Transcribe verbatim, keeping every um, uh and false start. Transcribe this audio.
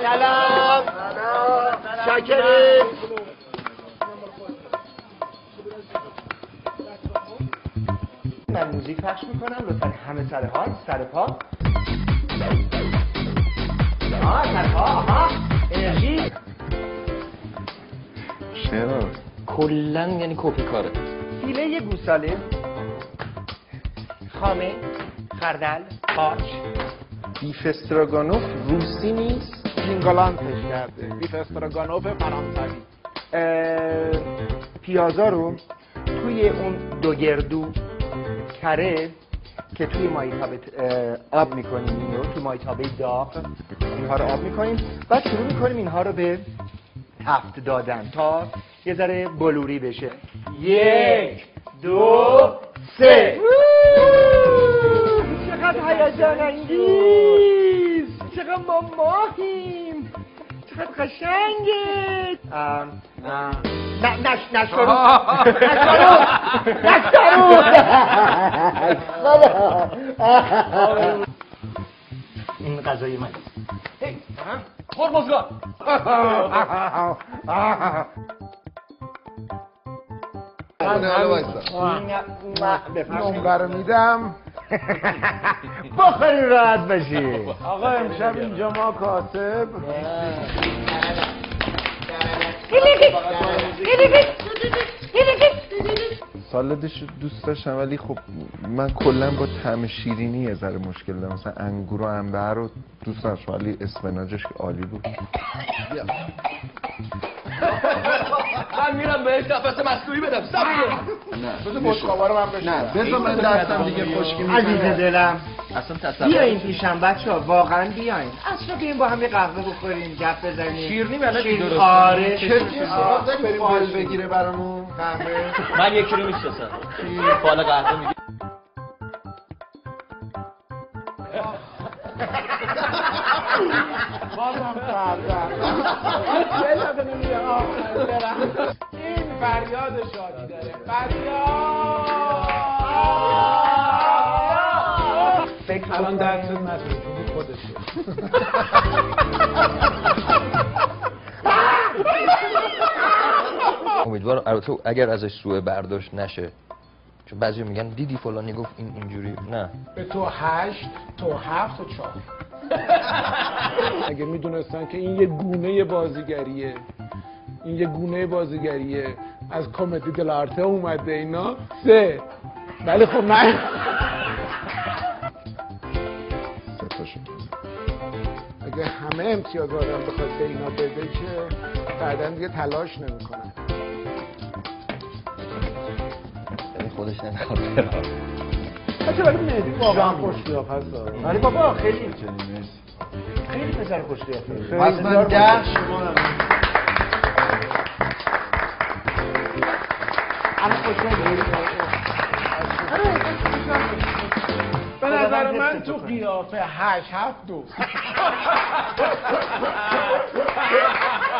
سلام شاکریم. من موزیک پخش میکنم لطفا همه سر حال سر پا. آه سر پا آها انرژی. چرا؟ کلن یعنی کپی کاره. فیله گوساله، خامه، خردل، قارچ. بیف استراگانوف روسی نیست؟ اینگلانتش کرده. بیف استراگانوف فرانسوی. پیازا رو توی اون دو گردو کره که توی مایتابه آب میکنیم اینو توی مایتابه داغ اینها رو آب میکنیم بعد شروع میکنیم اینها رو به تفت دادن تا یه ذره بلوری بشه. یک دو سه. چقدر هیجان انگیز، چقدر ما ماهیم، چقدر قشنگه. نه نش نشتارو نشتارو نشتارو. این غذای من. خورمزگاه. نمره رو میدم. بخورین راحت باشی. آقا امشب اینجا ما کاسب سالادش دوست داشتم ولی خب من کلا با طعم شیرینی یه ذره مشکل دارم. مثلا انگور و انبر رو دوست داشتم ولی اسفناجش عالی بود. من میرم بهش نفس مصنوعی بدم. صبر کن. بذار بشقابا رو من بشم. نه بذار من دستم دیگه خشکی میکنم. عزیز دلم اصلا تصور بیاین پیشم بچه ها، واقعا بیاین اصلا بیاین با هم یه قهوه بخوریم گپ بزنیم. شیرینی بلدی درست. آره چه بریم فال بگیره برامون قهوه. من یکی رو میشناسم. فال قهوه میگه. بازم کردم. یه لبه نمیده آخر برم. این فریاد شادی داره. فریاد. فکر الان دستت نتونی تو خودشه. امیدوارم البته اگر ازش سوء برداشت نشه، چون بعضی میگن دیدی فلانی گفت این اینجوری. نه به تو هشت تو هفت و چهار. اگه میدونستن که این یه گونه بازیگریه، این یه گونه بازیگریه از کمدی دلارته اومده اینا سه. ولی خب نه اگه همه امتیاز آدم بخواد به اینا بده که بعدا دیگه تلاش نمیکنن. یعنی خودش نمیخواد برم. بچه ولی مهدی واقعا خوش قیافه است. ولی بابا خیلی خیلی پسر خوش قیافه. پس من ده شما الان خوشحالی. به نظر من تو قیافه هشت هفت دو.